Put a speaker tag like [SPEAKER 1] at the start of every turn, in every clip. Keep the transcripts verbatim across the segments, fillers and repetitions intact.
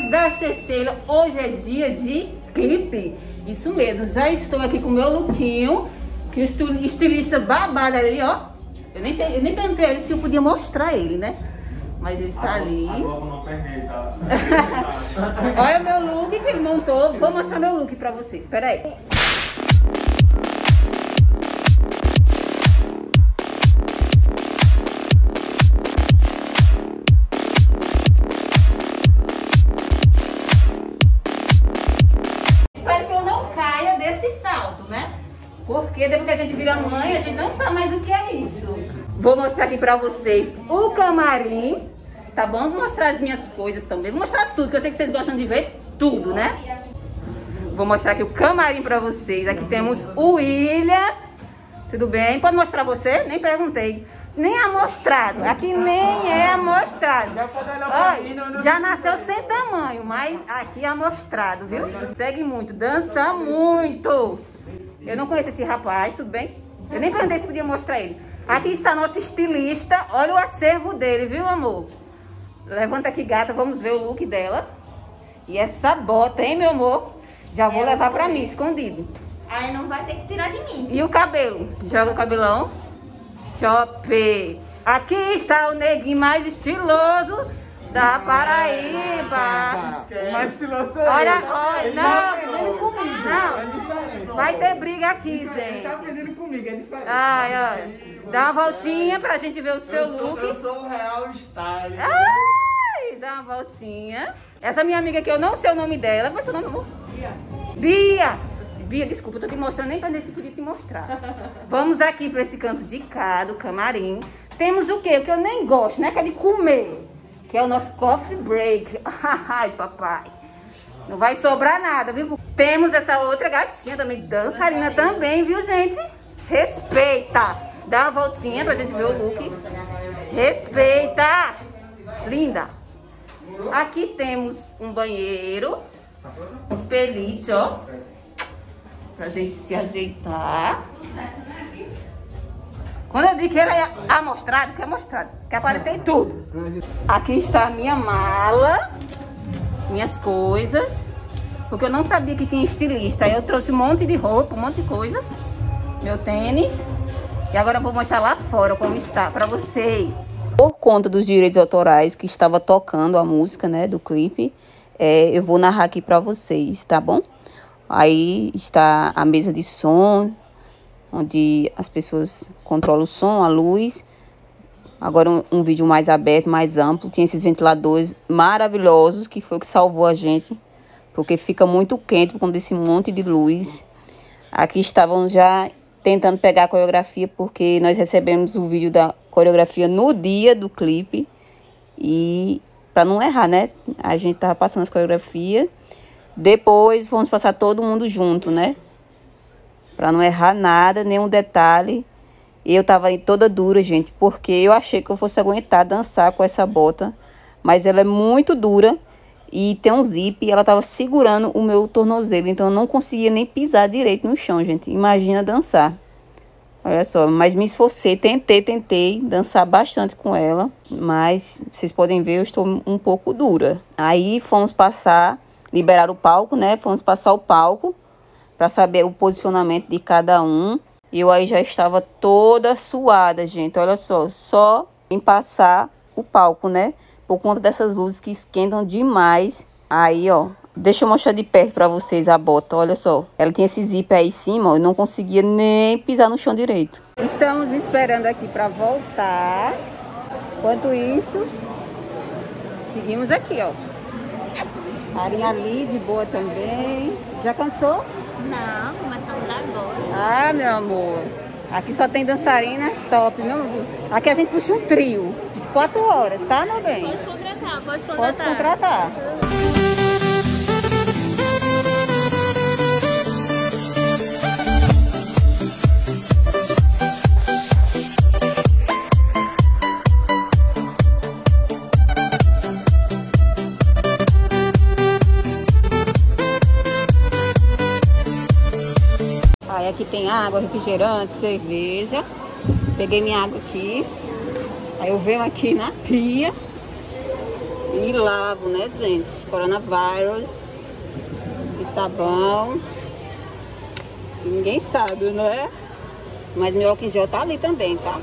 [SPEAKER 1] seguidores da Sheila, hoje é dia de clipe. Isso mesmo, já estou aqui com o meu lookinho, que o estilista babado ali, ó. Eu nem sei, eu nem perguntei ele se eu podia mostrar ele, né? Mas ele está ali. Olha o meu look que ele montou. Vou mostrar meu look pra vocês, espera aí. Porque depois que a gente vira mãe, a gente não sabe mais o que é isso. Vou mostrar aqui pra vocês o camarim, tá bom? Vou mostrar as minhas coisas também. Vou mostrar tudo, que eu sei que vocês gostam de ver tudo, né? Vou mostrar aqui o camarim pra vocês. Aqui temos o William. Tudo bem? Pode mostrar você? Nem perguntei. Nem amostrado. Aqui nem é amostrado. Olha, já nasceu sem tamanho, mas aqui é amostrado, viu? Segue muito, dança muito. Eu não conheço esse rapaz, tudo bem? Eu nem perguntei se podia mostrar ele. Aqui está nosso estilista. Olha o acervo dele, viu, amor? Levanta aqui, gata. Vamos ver o look dela. E essa bota, hein, meu amor? Já vou levar pra mim, escondido.
[SPEAKER 2] Aí não vai ter que tirar de mim.
[SPEAKER 1] E o cabelo? Joga o cabelão. Chop. Aqui está o neguinho mais estiloso da Paraíba.
[SPEAKER 3] Mais estiloso.
[SPEAKER 1] Olha, olha, não, não, vai ter briga aqui, gente.
[SPEAKER 3] Ele tá aprendendo comigo, é diferente.
[SPEAKER 1] Ai, ai. Dá uma voltinha pra gente ver o seu
[SPEAKER 3] eu sou,
[SPEAKER 1] look.
[SPEAKER 3] Eu sou o real style.
[SPEAKER 1] Ai, dá uma voltinha. Essa minha amiga aqui, eu não sei o nome dela. Qual é o seu nome, amor? Bia. Bia. Bia, desculpa, eu tô te mostrando, nem pra nem se podia te mostrar. Vamos aqui pra esse canto de cá, do camarim. Temos o quê? O que eu nem gosto, né? Que é de comer. Que é o nosso coffee break. Ai, papai. Não vai sobrar nada, viu? Temos essa outra gatinha também, dançarina também, viu, gente? Respeita. Dá uma voltinha pra gente ver o look. Respeita. Linda. Aqui temos um banheiro. Espelite, ó. Pra gente se ajeitar. Quando eu vi que era amostrado, que é amostrado, quer aparecer em tudo. Aqui está a minha mala, minhas coisas, porque eu não sabia que tinha estilista. Aí eu trouxe um monte de roupa, um monte de coisa, meu tênis. E agora eu vou mostrar lá fora como está para vocês. Por conta dos direitos autorais que estava tocando a música, né, do clipe, é, eu vou narrar aqui para vocês, tá bom? Aí está a mesa de som, onde as pessoas controlam o som, a luz. Agora um, um vídeo mais aberto, mais amplo. Tinha esses ventiladores maravilhosos, que foi o que salvou a gente, porque fica muito quente por conta desse monte de luz. Aqui estavam já tentando pegar a coreografia, porque nós recebemos o vídeo da coreografia no dia do clipe. E para não errar, né? A gente tava passando as coreografias. Depois fomos passar todo mundo junto, né? Pra não errar nada, nenhum detalhe. E eu tava aí toda dura, gente, porque eu achei que eu fosse aguentar dançar com essa bota. Mas ela é muito dura e tem um zip e ela tava segurando o meu tornozelo. Então eu não conseguia nem pisar direito no chão, gente. Imagina dançar. Olha só, mas me esforcei, tentei, tentei dançar bastante com ela. Mas vocês podem ver, eu estou um pouco dura. Aí fomos passar, liberar o palco, né? Fomos passar o palco para saber o posicionamento de cada um. Eu aí já estava toda suada, gente. Olha só, só em passar o palco, né? Por conta dessas luzes que esquentam demais. Aí, ó, deixa eu mostrar de perto para vocês a bota. Olha só, ela tinha esse zíper aí em cima, ó. Eu não conseguia nem pisar no chão direito. Estamos esperando aqui para voltar. Enquanto isso, seguimos aqui, ó. Carinha ali, de boa também. Já cansou?
[SPEAKER 2] Não, começamos agora.
[SPEAKER 1] Ah, meu amor. Aqui só tem dançarina top, meu amor. Aqui a gente puxa um trio de quatro horas, tá, meu bem?
[SPEAKER 2] Pode contratar, pode contratar.
[SPEAKER 1] Pode contratar. Aí aqui tem água, refrigerante, cerveja. Peguei minha água aqui. Aí eu venho aqui na pia E lavo, né, gente? Coronavírus. Sabão. Ninguém sabe, não é? Mas meu álcool em gel tá ali também, tá?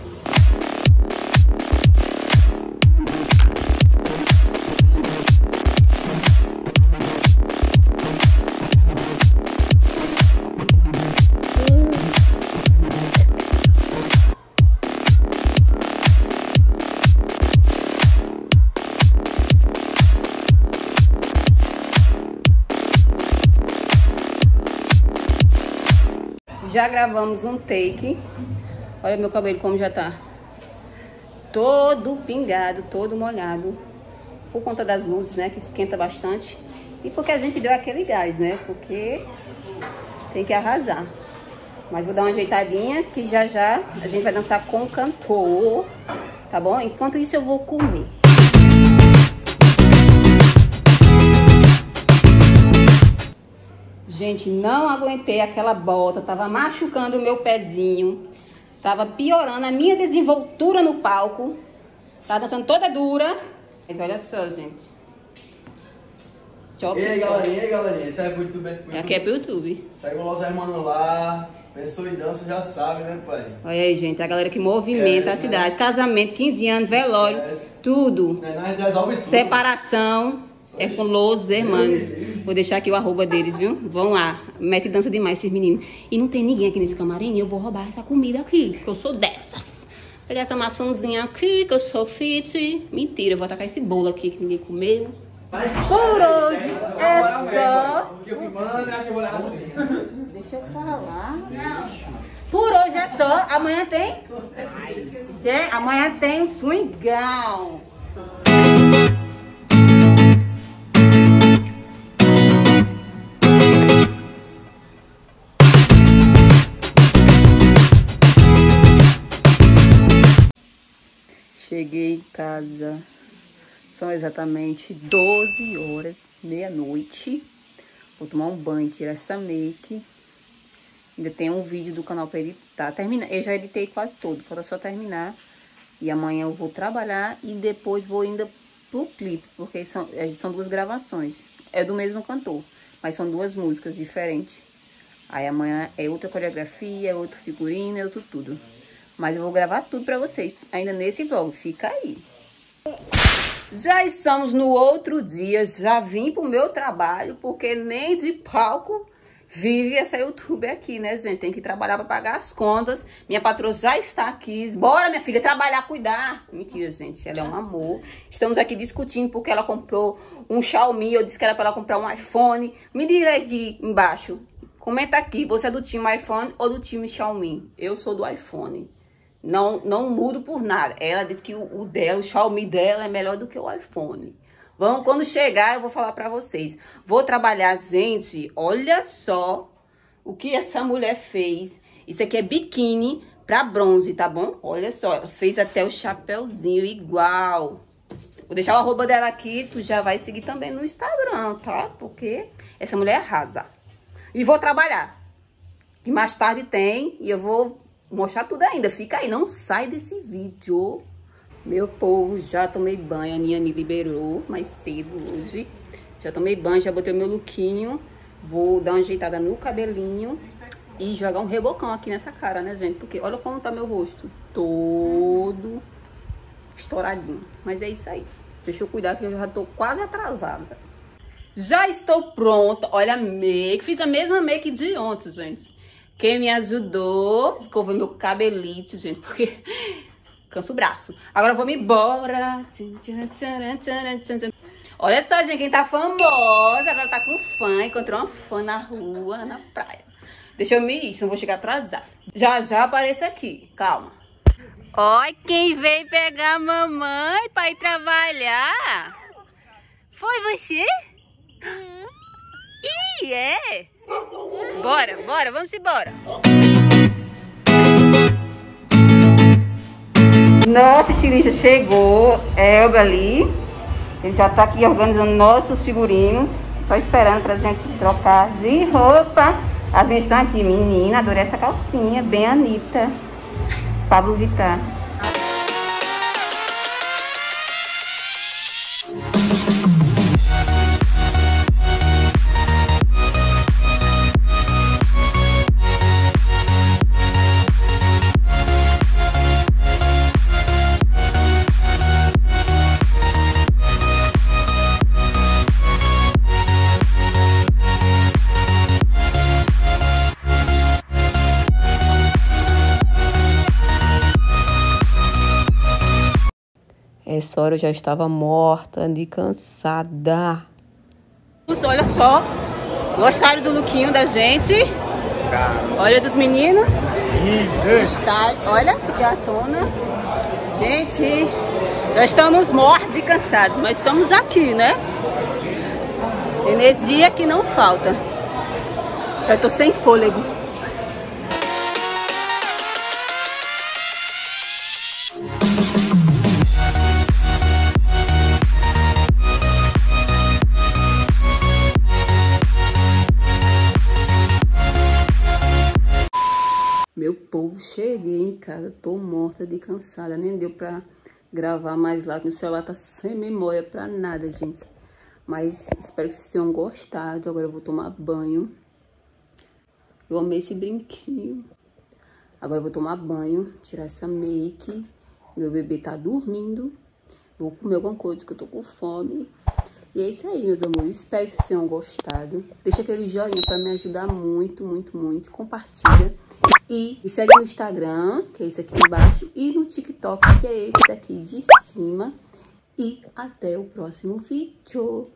[SPEAKER 1] Já gravamos um take. Olha meu cabelo como já tá. Todo pingado, todo molhado. Por conta das luzes, né? Que esquenta bastante. E porque a gente deu aquele gás, né? Porque tem que arrasar. Mas vou dar uma ajeitadinha que já já a gente vai dançar com o cantor. Tá bom? Enquanto isso eu vou comer. Gente, não aguentei aquela bota, tava machucando o meu pezinho, tava piorando a minha desenvoltura no palco, tava dançando toda dura. Mas olha só, gente.
[SPEAKER 3] Chop, e aí, galerinha, e aí, galerinha, isso aí é pro YouTube? Pro YouTube.
[SPEAKER 1] Aqui é pro YouTube.
[SPEAKER 3] Segue o Los Hermanos lá, pensou em dança, já sabe, né, pai?
[SPEAKER 1] Olha aí, gente, a galera que movimenta a cidade, né? Casamento, quinze anos, velório, Esquece. tudo.
[SPEAKER 3] É, nós resolve tudo.
[SPEAKER 1] Separação. É com Los Hermanos. Vou deixar aqui o arroba deles, viu? Vão lá. Mete dança demais esses meninos. E não tem ninguém aqui nesse camarim. Eu vou roubar essa comida aqui. Que eu sou dessas. Vou pegar essa maçãzinha aqui, que eu sou fit. Mentira, eu vou atacar esse bolo aqui que ninguém comeu. Por hoje é só... Deixa eu falar. Por hoje é só. Amanhã tem? Gente, amanhã tem um swingão. Cheguei em casa, são exatamente doze horas, meia-noite. Vou tomar um banho, tirar essa make. Ainda tem um vídeo do canal para editar. Termina, eu já editei quase todo, falta só terminar. E amanhã eu vou trabalhar e depois vou ainda pro clipe, porque são, são duas gravações. É do mesmo cantor, mas são duas músicas diferentes. Aí amanhã é outra coreografia, é outro figurino, é outro tudo. Mas eu vou gravar tudo pra vocês, ainda nesse vlog, fica aí. Já estamos no outro dia, já vim pro meu trabalho, porque nem de palco vive essa youtuber aqui, né, gente? Tem que trabalhar pra pagar as contas. Minha patroa já está aqui. Bora, minha filha, trabalhar, cuidar. Mentira, gente, ela é um amor. Estamos aqui discutindo porque ela comprou um Xiaomi, eu disse que era pra ela comprar um iPhone. Me diga aqui embaixo, comenta aqui, você é do time iPhone ou do time Xiaomi? Eu sou do iPhone. Não, não mudo por nada. Ela disse que o, o dela, o Xiaomi dela é melhor do que o iPhone. Vamos, quando chegar eu vou falar pra vocês. Vou trabalhar, gente, olha só o que essa mulher fez. Isso aqui é biquíni pra bronze, tá bom? Olha só, ela fez até o chapéuzinho igual. Vou deixar o arroba dela aqui, tu já vai seguir também no Instagram, tá? Porque essa mulher arrasa. E vou trabalhar. E mais tarde tem, e eu vou... mostrar tudo ainda, fica aí, não sai desse vídeo. Meu povo, já tomei banho, a Aninha me liberou mais cedo hoje. Já tomei banho, já botei o meu lookinho. Vou dar uma ajeitada no cabelinho e jogar um rebocão aqui nessa cara, né, gente? Porque olha como tá meu rosto, todo estouradinho. Mas é isso aí, deixa eu cuidar que eu já tô quase atrasada. Já estou pronta, olha a make, fiz a mesma make de ontem, gente. Quem me ajudou, escovou meu cabelito, gente, porque canso o braço. Agora eu vou me embora. Olha só, gente, quem tá famosa, agora tá com fã, encontrou uma fã na rua, na praia. Deixa eu me ir, não vou chegar atrasada. Já já apareço aqui, calma. Olha quem veio pegar a mamãe pra ir trabalhar. Foi você? Ih, é? Bora, bora, vamos embora. Nossa estilista chegou, Elga ali. Ele já tá aqui organizando nossos figurinos. Só esperando pra gente trocar de roupa. As minhas estão aqui, menina, adorei essa calcinha, bem Anitta. Pablo Vittar. nessa hora eu já estava morta de cansada. Olha só, gostaram do lookinho da gente? Olha dos meninos. Está, olha que gatona. Gente, já estamos mortos e cansados, mas estamos aqui, né? Energia que não falta. Eu tô sem fôlego. Meu povo, cheguei em casa, tô morta de cansada, nem deu pra gravar mais lá, meu celular tá sem memória pra nada, gente. Mas espero que vocês tenham gostado. Agora eu vou tomar banho. Eu amei esse brinquinho. Agora eu vou tomar banho, tirar essa make. Meu bebê tá dormindo. Vou comer alguma coisa que eu tô com fome. E é isso aí, meus amores. Espero que vocês tenham gostado. Deixa aquele joinha pra me ajudar muito, muito, muito. Compartilha. E me segue no Instagram, que é esse aqui embaixo. E no TikTok, que é esse daqui de cima. E até o próximo vídeo.